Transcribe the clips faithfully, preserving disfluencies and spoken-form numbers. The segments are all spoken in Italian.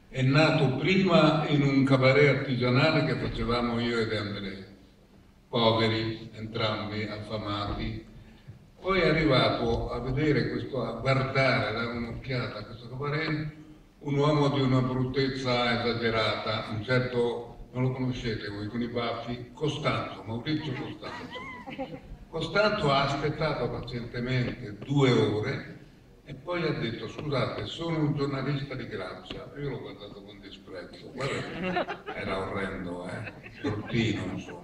È nato prima in un cabaret artigianale che facevamo io ed Andrea, poveri, entrambi affamati. Poi è arrivato a vedere questo, a guardare, a dare un'occhiata a questo cabaret, un uomo di una bruttezza esagerata, un certo, non lo conoscete voi, con i baffi, Costanzo, Maurizio Costanzo. Costanzo ha aspettato pazientemente due ore e poi ha detto: scusate, sono un giornalista di Grazia. Io l'ho guardato con disprezzo, guarda, era orrendo, eh? Bruttino, insomma.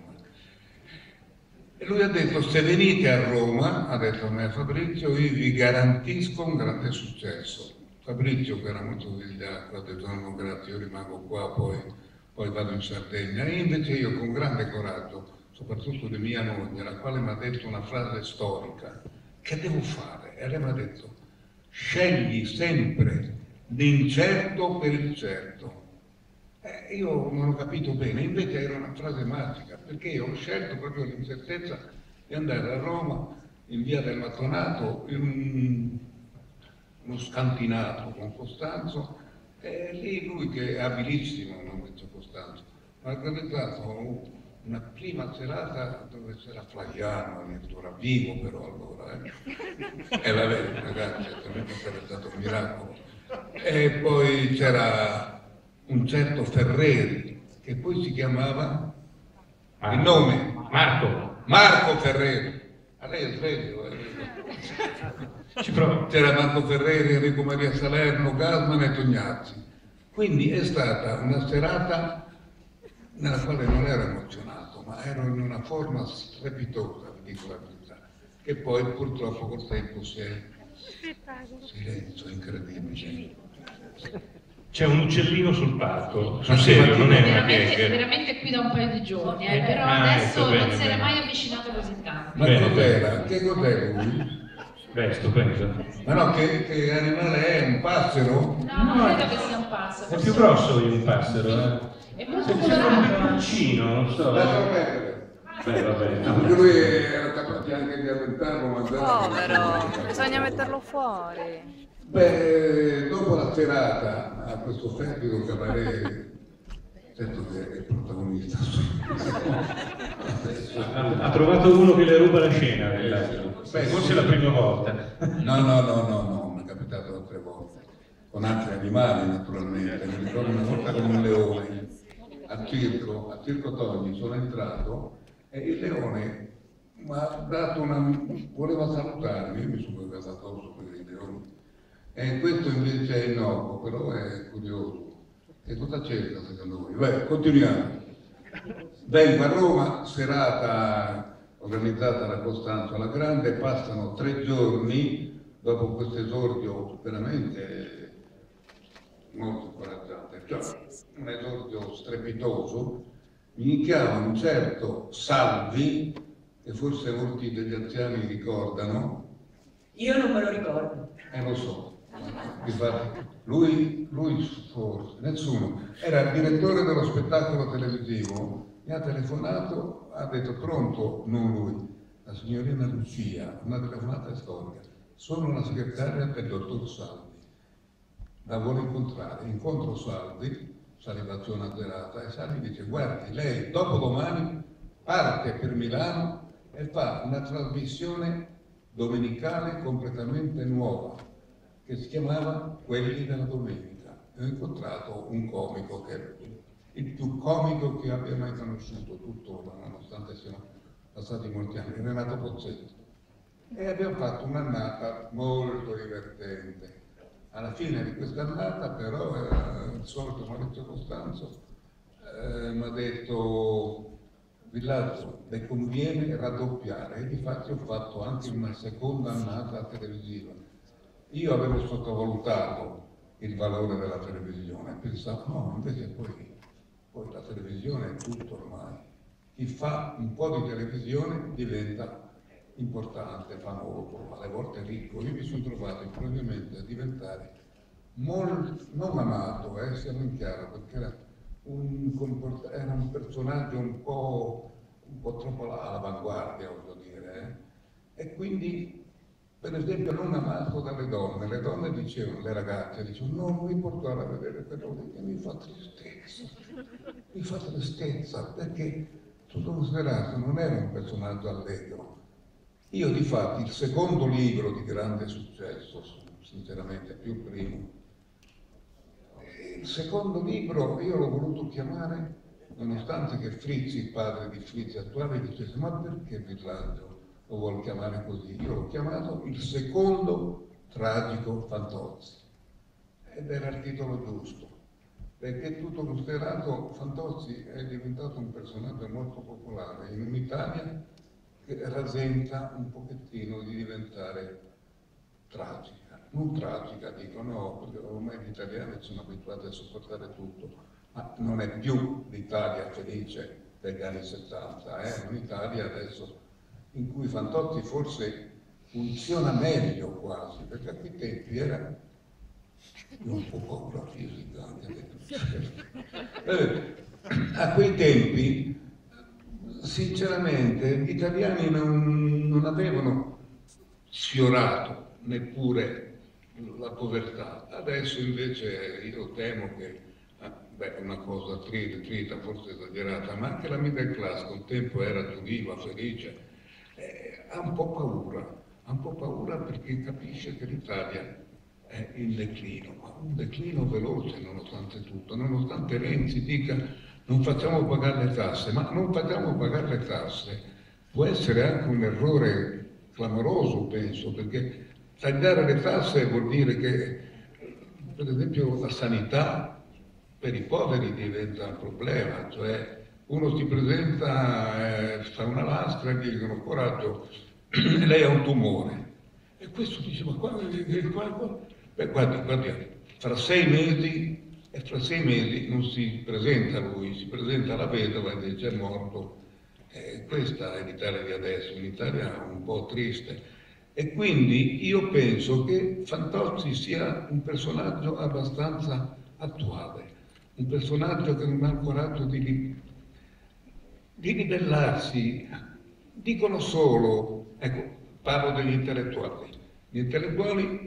E lui ha detto: se venite a Roma, ha detto a me Fabrizio, io vi garantisco un grande successo. Fabrizio, che era molto vigliacco, ha detto: no, grazie, io rimango qua, poi, poi vado in Sardegna. E invece io, con grande coraggio, soprattutto di mia moglie, la quale mi ha detto una frase storica: che devo fare? E lei mi ha detto: scegli sempre l'incerto per il certo. Eh, io non ho capito bene, invece era una frase magica, perché ho scelto proprio l'incertezza di andare a Roma, in via del Mattonato, in un, uno scantinato con Costanzo, e lì lui, che è abilissimo, Maurizio Costanzo, ha organizzato una prima serata dove c'era Flaiano, addirittura vivo però allora, eh. E vabbè, ragazzi, certamente sarebbe stato un miracolo. E poi c'era un certo Ferreri, che poi si chiamava, Marco. il nome, Marco. Marco Ferreri. A lei è sveglio, eh. Ci provo. C'era Marco Ferreri, Enrico Maria Salerno, Gasman e Tognazzi. Quindi è stata una serata nella quale non ero emozionato, ma ero in una forma strepitosa, vi dico la verità, che poi purtroppo col tempo si è silenzio incredibile. C'è un uccellino sul palco, sul Ma sì, serio, ma non è una veramente, gag. veramente qui da un paio di giorni, eh, Eh, però ah, adesso ecco, bene, non si era bene. mai avvicinato così tanto. Ma Bene, cos'era? Che cos'è lui? Beh, stupendo. Ma no, che, che animale è? Un passero? No, non credo che sia un passo. È forse più grosso di un passero, eh. È molto Se- Sembra un colorato. picconcino, non so. Lascialo perdere. Beh, vabbè. Perché lui era capace anche di avventarlo, ma Povero, bisogna metterlo fuori. Beh, dopo la serata a questo freddo cabaret, certo che è il protagonista. Ha, ha trovato uno che le ruba la scena, dell'altro. Beh, Forse sì. è la prima volta. No, no, no, no, no, mi è capitato altre volte, con altri animali naturalmente. Mi ricordo una volta con un leone al circo, al Circo Togni, sono entrato e il leone mi ha dato una... voleva salutarmi, io mi sono guardato addosso per i leoni. E questo invece è innocuo, però è curioso. Che cosa c'entra secondo voi? Beh, continuiamo. Vengo a Roma, serata organizzata da Costanzo alla Grande, passano tre giorni dopo questo esordio veramente molto incoraggiante, cioè un esordio strepitoso. Mi chiama un certo Salvi, che forse molti degli anziani ricordano. Io non me lo ricordo. Eh, lo so. Infatti, lui, lui forse, nessuno, era il direttore dello spettacolo televisivo, mi ha telefonato, ha detto: pronto, non lui, la signorina Lucia, una telefonata storica, sono la segretaria del dottor Salvi, la vuole incontrare, incontro Salvi, salivazione azzerata, e Salvi dice: guardi, lei dopodomani parte per Milano e fa una trasmissione domenicale completamente nuova, che si chiamava Quelli della Domenica. E ho incontrato un comico che è il più comico che abbia mai conosciuto tuttora, nonostante siano passati molti anni, Renato Pozzetto. E abbiamo fatto un'annata molto divertente. Alla fine di questa annata però eh, il solito Maurizio Costanzo eh, mi ha detto: Villaggio, le conviene raddoppiare, e difatti ho fatto anche una seconda annata televisiva. Io avevo sottovalutato il valore della televisione, pensavo no, invece poi, poi la televisione è tutto ormai. Chi fa un po' di televisione diventa importante, famoso, alle volte ricco. Io mi sono trovato improvvisamente a diventare molto, non amato, eh, siamo in chiaro, perché era un, comport- era un personaggio un po', un po' troppo all'avanguardia, voglio dire, eh. E quindi per esempio non amato dalle donne. Le donne dicevano, le ragazze dicevano, non mi portare a vedere quello che mi fa tristezza, mi fa tristezza, perché tutto considerato non era un personaggio allegro. Io difatti il secondo libro di grande successo, sinceramente più il primo, il secondo libro io l'ho voluto chiamare, nonostante che Frizzi, il padre di Frizzi attuale, dicesse ma perché Villaggio lo vuol chiamare così? Io l'ho chiamato Il secondo tragico Fantozzi, ed era il titolo giusto, perché tutto considerato Fantozzi è diventato un personaggio molto popolare in un'Italia che rasenta un pochettino di diventare tragica. Non tragica, dico no, perché ormai gli italiani sono abituati a sopportare tutto, ma non è più l'Italia felice degli anni settanta, è un'Italia adesso in cui Fantozzi forse funziona meglio quasi, perché a quei tempi era un po' paura fisica anche eh, a quei tempi sinceramente gli italiani non, non avevano sfiorato neppure la povertà. Adesso invece io temo che, beh, una cosa trita, trita, forse esagerata, ma anche la middle class un tempo era più viva, felice, eh, ha un po' paura, ha un po' paura perché capisce che l'Italia è in declino, ma un declino veloce nonostante tutto, nonostante Renzi dica non facciamo pagare le tasse, ma non facciamo pagare le tasse può essere anche un errore clamoroso, penso, perché tagliare le tasse vuol dire che, per esempio, la sanità per i poveri diventa un problema, cioè uno si presenta, eh, fa una lastra e gli dicono coraggio, lei ha un tumore. E questo dice, ma qua, qua, qua. Beh, guardi, guardi, fra sei mesi, e fra sei mesi non si presenta lui, si presenta la vedova e dice è morto. Eh, questa è l'Italia di adesso, un'Italia un po' triste. E quindi io penso che Fantozzi sia un personaggio abbastanza attuale, un personaggio che non ha il coraggio di, di ribellarsi. Dicono solo, ecco, parlo degli intellettuali. Gli intellettuali,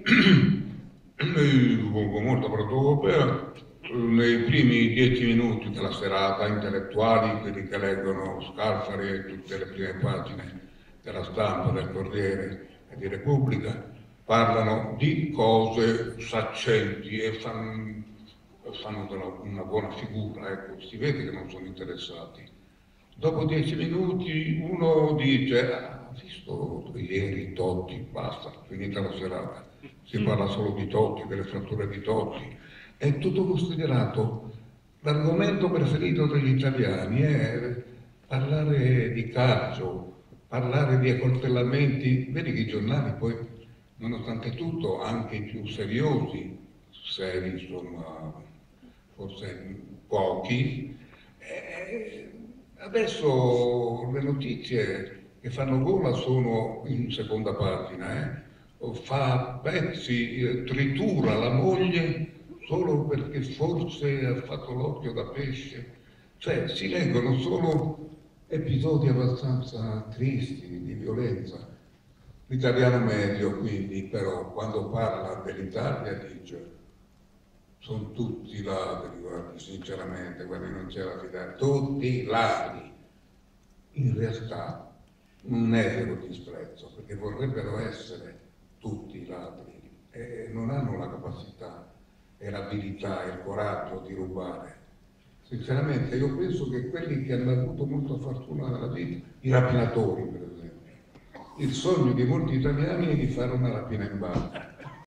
con molta protopopea, nei primi dieci minuti della serata, intellettuali, quelli che leggono Scalfari e tutte le prime pagine della Stampa, del Corriere e di Repubblica, parlano di cose saccenti e fanno, fanno una buona figura, ecco, si vede che non sono interessati. Dopo dieci minuti uno dice, ah, ho visto ieri Totti, basta, finita la serata, si parla solo di Totti, delle fratture di Totti. È tutto considerato. L'argomento preferito degli italiani è parlare di calcio, parlare di accoltellamenti. Vedi che i giornali poi, nonostante tutto, anche i più seriosi, seri insomma, forse pochi, eh, adesso le notizie che fanno gola sono in seconda pagina, eh? Fa pezzi, eh, tritura la moglie solo perché forse ha fatto l'occhio da pesce, cioè si leggono solo episodi abbastanza tristi di violenza. L'italiano medio quindi però quando parla dell'Italia dice sono tutti ladri, guardi, sinceramente, guardi, non c'è da fidare, tutti ladri. In realtà non è vero disprezzo, perché vorrebbero essere tutti ladri e non hanno la capacità e l'abilità e il coraggio di rubare. Sinceramente io penso che quelli che hanno avuto molta fortuna nella vita, i rapinatori per esempio, il sogno di molti italiani è di fare una rapina in banca.